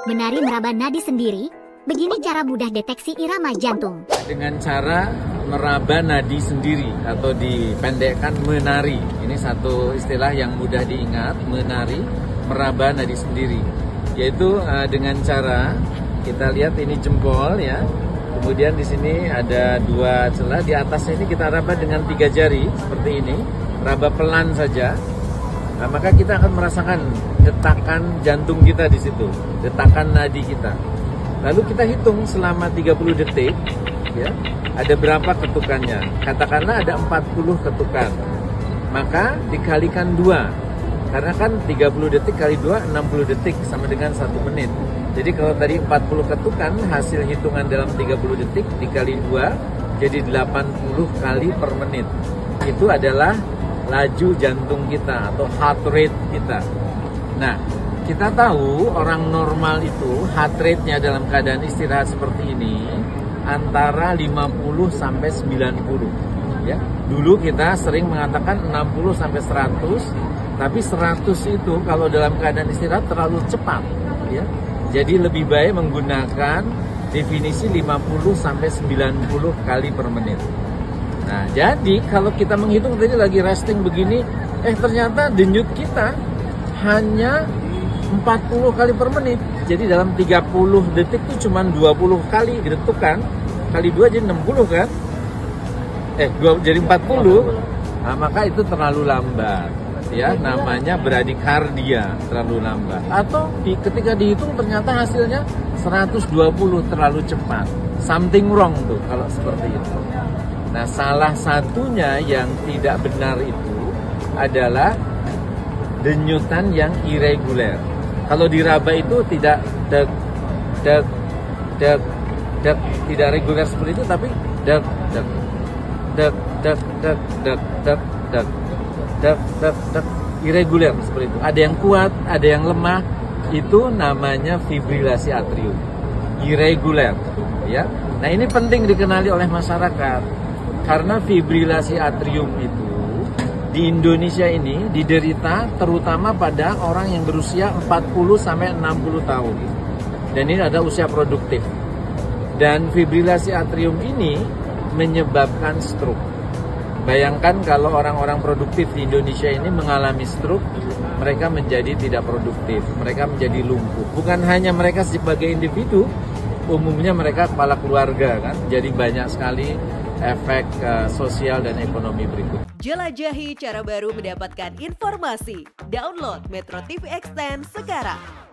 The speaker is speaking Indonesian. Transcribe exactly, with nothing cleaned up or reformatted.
Menari meraba nadi sendiri, begini cara mudah deteksi irama jantung. Dengan cara meraba nadi sendiri atau dipendekkan menari. Ini satu istilah yang mudah diingat, menari, meraba nadi sendiri. Yaitu uh, dengan cara kita lihat ini jempol ya. Kemudian di sini ada dua celah, di atasnya ini kita raba dengan tiga jari seperti ini, raba pelan saja. Nah, maka kita akan merasakan detakan jantung kita di situ, detakan nadi kita. Lalu kita hitung selama tiga puluh detik, ya, ada berapa ketukannya. Katakanlah ada empat puluh ketukan, maka dikalikan dua. Karena kan tiga puluh detik kali dua, enam puluh detik sama dengan satu menit. Jadi kalau tadi empat puluh ketukan, hasil hitungan dalam tiga puluh detik dikali dua, jadi delapan puluh kali per menit. Itu adalah laju jantung kita atau heart rate kita. Nah, kita tahu orang normal itu heart rate-nya dalam keadaan istirahat seperti ini antara lima puluh sampai sembilan puluh. Ya. Dulu kita sering mengatakan enam puluh sampai seratus, tapi seratus itu kalau dalam keadaan istirahat terlalu cepat, ya. Jadi lebih baik menggunakan definisi lima puluh sampai sembilan puluh kali per menit. Nah, jadi kalau kita menghitung tadi lagi resting begini, eh ternyata denyut kita hanya empat puluh kali per menit. Jadi dalam tiga puluh detik itu cuma dua puluh kali detukan, kali dua jadi enam puluh kan? Eh, dua, jadi empat puluh. Nah, maka itu terlalu lambat. Ya, namanya bradikardia, terlalu lambat. Atau di, ketika dihitung ternyata hasilnya seratus dua puluh, terlalu cepat. Something wrong tuh kalau seperti itu. Nah, salah satunya yang tidak benar itu adalah denyutan yang irregular. Kalau diraba itu tidak deg, deg, deg, deg, tidak reguler seperti itu, tapi deg, deg, deg, deg, deg, deg, deg, deg, deg, deg, deg, irregular seperti itu. Ada yang kuat, ada yang lemah. Itu namanya fibrilasi atrium. Irregular, ya. Nah, ini penting dikenali oleh masyarakat. Karena fibrilasi atrium itu di Indonesia ini diderita terutama pada orang yang berusia empat puluh sampai enam puluh tahun. Dan ini ada usia produktif. Dan fibrilasi atrium ini menyebabkan stroke. Bayangkan kalau orang-orang produktif di Indonesia ini mengalami stroke, mereka menjadi tidak produktif, mereka menjadi lumpuh. Bukan hanya mereka sebagai individu, umumnya mereka kepala keluarga kan. Jadi banyak sekali efek uh, sosial dan ekonomi berikut. Jelajahi cara baru mendapatkan informasi. Download Metro T V Extend sekarang.